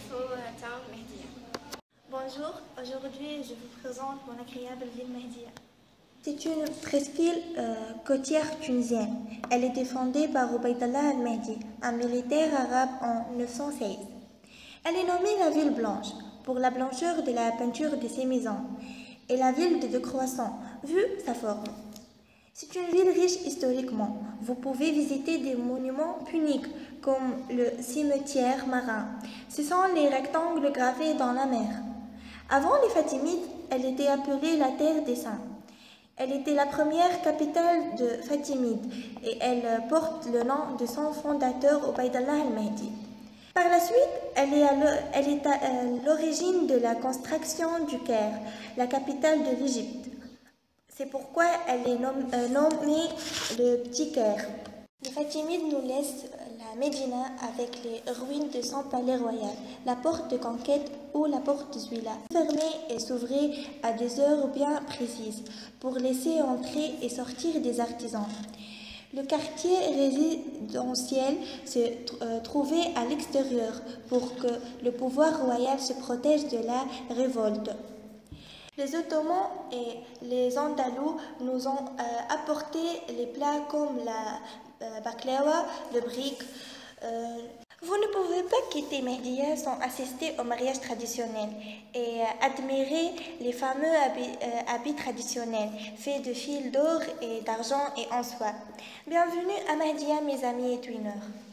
Town Mehdia. Bonjour, aujourd'hui je vous présente mon agréable ville Mehdia. C'est une presqu'île côtière tunisienne. Elle était fondée par Obaïdallah al-Mehdi, un militaire arabe en 916. Elle est nommée la ville blanche pour la blancheur de la peinture de ses maisons et la ville de croissant, vu sa forme. C'est une ville riche historiquement. Vous pouvez visiter des monuments puniques comme le cimetière marin. Ce sont les rectangles gravés dans la mer. Avant les Fatimides, elle était appelée la terre des saints. Elle était la première capitale de Fatimides et elle porte le nom de son fondateur Obaïdallah al-Mehdi. Par la suite, elle est à l'origine de la construction du Caire, la capitale de l'Égypte. C'est pourquoi elle est nommée le Petit Caire. Les Fatimides nous laissent la Médina avec les ruines de son palais royal, la porte de Conquête ou la porte de Zuila, fermée et s'ouvrait à des heures bien précises pour laisser entrer et sortir des artisans. Le quartier résidentiel se trouvait à l'extérieur pour que le pouvoir royal se protège de la révolte. Les Ottomans et les Andalous nous ont apporté les plats comme la baklawa, le brick. Vous ne pouvez pas quitter Mehdia sans assister au mariage traditionnel et admirer les fameux habits traditionnels faits de fils d'or et d'argent et en soie. Bienvenue à Mehdia, mes amis et twineurs.